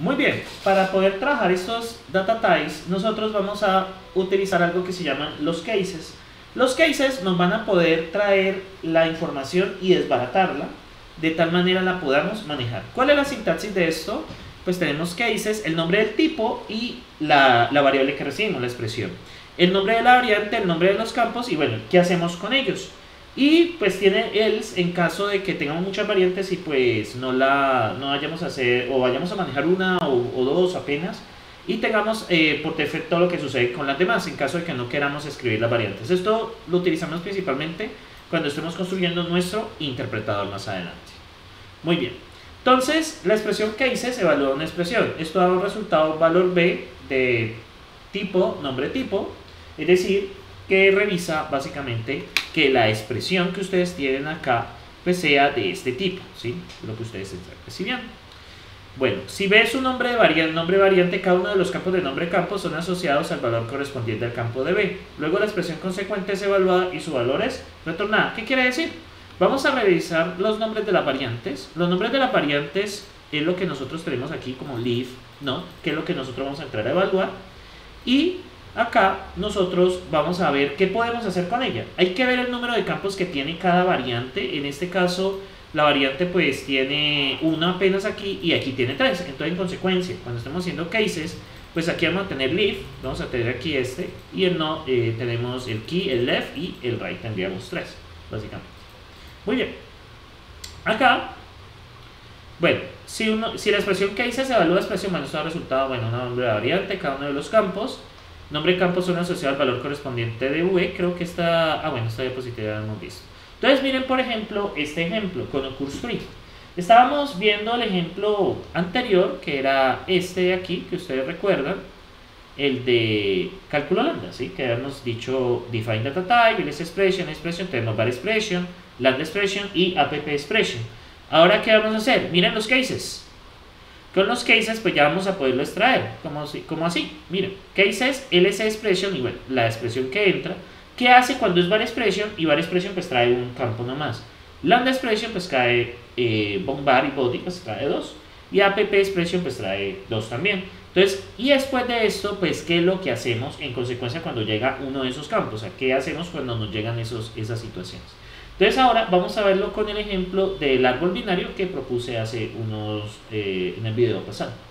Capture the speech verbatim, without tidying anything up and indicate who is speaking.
Speaker 1: Muy bien, para poder trabajar estos data types, nosotros vamos a utilizar algo que se llaman los cases. Los cases nos van a poder traer la información y desbaratarla, de tal manera la podamos manejar. ¿Cuál es la sintaxis de esto? Pues tenemos cases, el nombre del tipo y la, la variable que recibimos, la expresión. El nombre de la variante, el nombre de los campos y bueno, ¿qué hacemos con ellos? Y pues tiene else en caso de que tengamos muchas variantes y pues no la no vayamos a hacer o vayamos a manejar una o, o dos apenas y tengamos eh, por defecto lo que sucede con las demás en caso de que no queramos escribir las variantes. Esto lo utilizamos principalmente cuando estemos construyendo nuestro interpretador más adelante. Muy bien, entonces la expresión cases evalúa una expresión. Esto da un resultado valor B de tipo, nombre tipo, es decir, que revisa básicamente que la expresión que ustedes tienen acá pues sea de este tipo, ¿sí? Lo que ustedes están recibiendo. Bueno, si ves un nombre de variante, nombre variante, cada uno de los campos de nombre campo son asociados al valor correspondiente al campo de B. Luego la expresión consecuente es evaluada y su valor es retornada. ¿Qué quiere decir? Vamos a revisar los nombres de las variantes. Los nombres de las variantes es lo que nosotros tenemos aquí como leaf, ¿no? Que es lo que nosotros vamos a entrar a evaluar. Y acá nosotros vamos a ver qué podemos hacer con ella. Hay que ver el número de campos que tiene cada variante. En este caso la variante pues tiene uno apenas aquí y aquí tiene tres. Entonces en consecuencia cuando estemos haciendo cases pues aquí vamos a tener leaf, vamos a tener aquí este y el no eh, tenemos el key, el left y el right, tendríamos tres básicamente. Muy bien, acá bueno, si, uno, si la expresión cases evalúa la expresión menos el resultado, bueno, un nombre de variante, cada uno de los campos. Nombre de campo son asociados al valor correspondiente de V. Creo que está... Ah, bueno, esta diapositiva ya la hemos visto. Entonces, miren, por ejemplo, este ejemplo con occurs-free. Estábamos viendo el ejemplo anterior, que era este de aquí, que ustedes recuerdan, el de cálculo lambda, ¿sí? Que habíamos dicho define data type, ls expression, expression, tenemos var expression, lambda expression y app expression. Ahora, ¿qué vamos a hacer? Miren los cases. Con los cases pues ya vamos a poderlo extraer, como, como así, miren, cases, ls expression y bueno, la expresión que entra, ¿qué hace cuando es var expression? Y var expression pues trae un campo nomás, lambda expression pues trae eh, var y body pues trae dos, y app expression pues trae dos también. Entonces, y después de esto pues ¿qué es lo que hacemos en consecuencia cuando llega uno de esos campos? O sea, ¿qué hacemos cuando nos llegan esos, esas situaciones? Entonces ahora vamos a verlo con el ejemplo del árbol binario que propuse hace unos, eh, en el video pasado.